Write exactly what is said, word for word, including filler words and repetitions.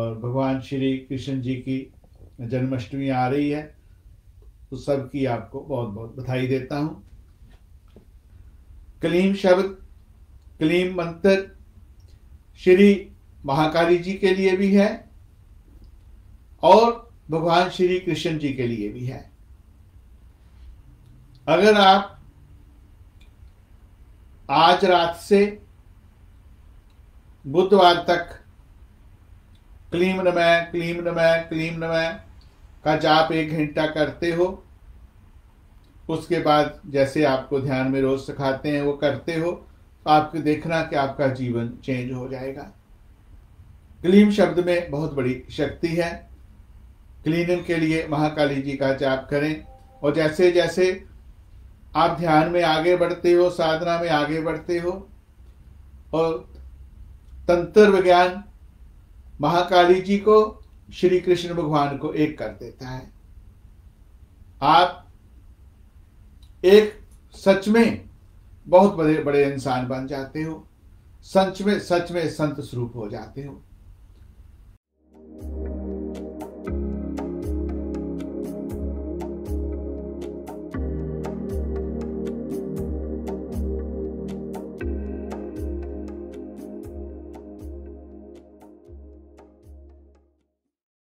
और भगवान श्री कृष्ण जी की जन्माष्टमी आ रही है, तो सबकी आपको बहुत बहुत बधाई देता हूँ। क्लीम शब्द, क्लीम मंत्र श्री महाकाली जी के लिए भी है और भगवान श्री कृष्ण जी के लिए भी है। अगर आप आज रात से बुधवार तक क्लीम नमः क्लीम नमः क्लीम नमः का जाप एक घंटा करते हो, उसके बाद जैसे आपको ध्यान में रोज सिखाते हैं वो करते हो, तो आपको देखना कि आपका जीवन चेंज हो जाएगा। क्लीम शब्द में बहुत बड़ी शक्ति है। क्लीनिंग के लिए महाकाली जी का जाप करें और जैसे जैसे आप ध्यान में आगे बढ़ते हो, साधना में आगे बढ़ते हो, और तंत्र विज्ञान महाकाली जी को श्री कृष्ण भगवान को एक कर देता है। आप एक सच में बहुत बड़े बड़े इंसान बन जाते हो, सच में सच में संत स्वरूप हो जाते हो।